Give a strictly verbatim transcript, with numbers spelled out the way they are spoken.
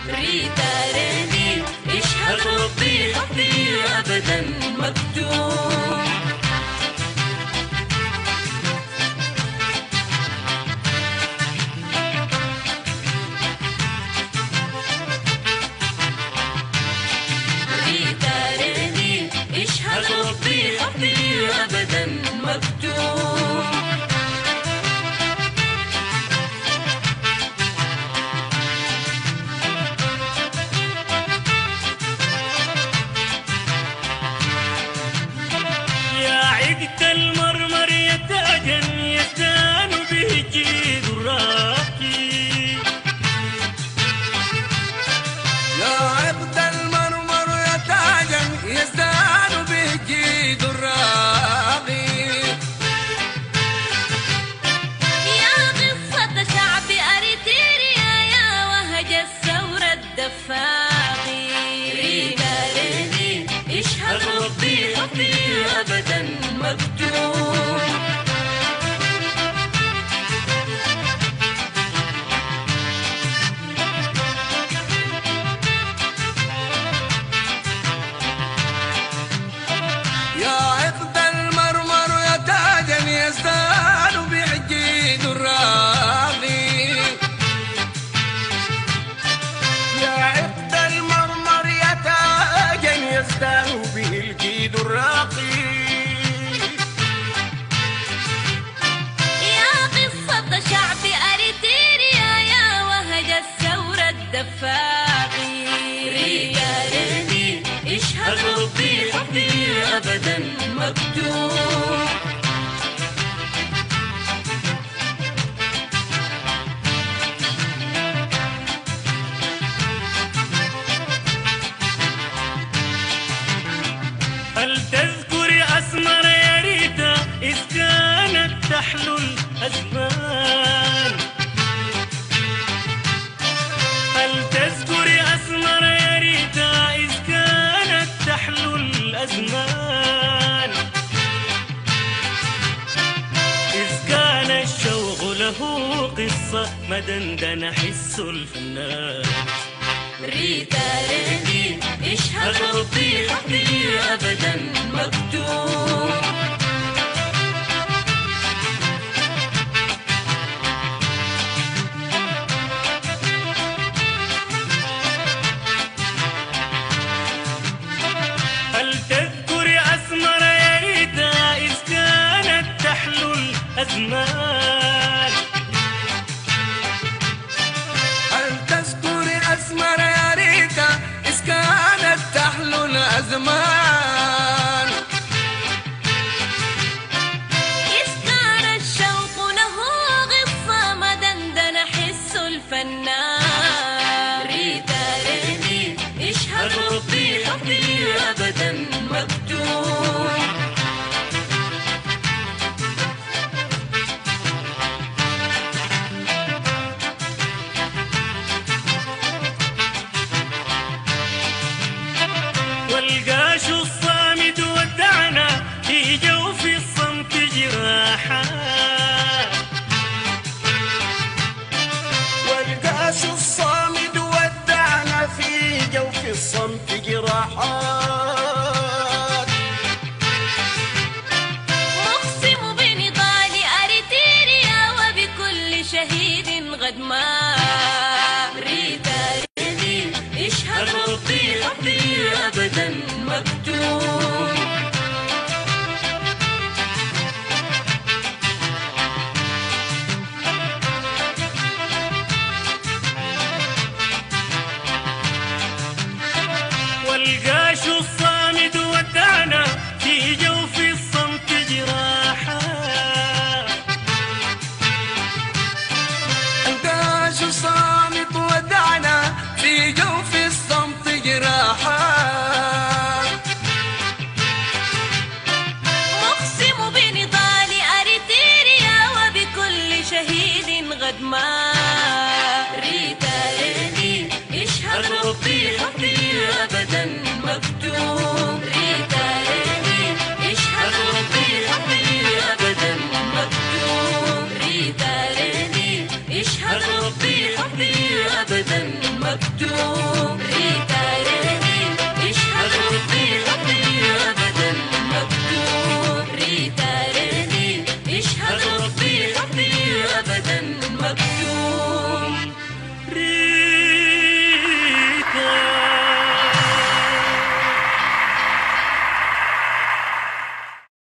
ريتا ريدي اشهد ربي حبي أبدا مكتوب. ريتا ريدي اشهد ربي حبي أبدا مكتوب. المرمر يتاجن يزدان به جيد الراكي. يا عقد المرمر يتاجن يزدان به جيد الراقي. يا قصة شعب أريتريا يا وهج الثورة الدفاقي. ريتا ريدي اشهد ربي حبي أبدا مكتوب. يا عقد المرمر يتاجا يزدان بعجيد الراقي. يا عقد المرمر يتاجا يزدان به الجيد الراقي. شعب أريتريا يا وهج الثورة الدفاقي. ريتا ريدي اشهد ربي حبي أبدا مكتوب. هل تذكري أسمر يا ريتا إذ كانت تحلو الأزمان؟ هل تذكري أسمر يا ريتا إذ كانت تحلو الأزمان؟ إذ كان الشوق له قصة ما دندن حس الفنان. ريتا ريدي اشهد ربي حبي أبدا مكتوب. هل تذكري أسمر يا ريتا إذ كانت تحلو الأزمان؟ هل تذكري أسمر يا ريتا إذ كانت تحلو الأزمان؟ إذ كان الشوق له غصة ما دندن حس الفنان. ريتا ريدي اشهد ربي حبي أبدا مكتوب. والقاش الصامد ودعنا في جوف الصمت جراحات. والقاش الصامد ودعنا في جوف الصمت جراحات. مقسم بنضال أريتريا وبكل شهيد غدمان. ريتا ريدي اشهد ربي حبي أبدا مكتوب. والقاش الصامد ودعنا في جوف الصمت جراحات. القاش الصامت ودعنا في جوف الصمت جراحات. مقسم بنضال أريتريا وبكل شهيد غدمان. ريتا ريدي اشهد ربي حبي أبدا مكتوب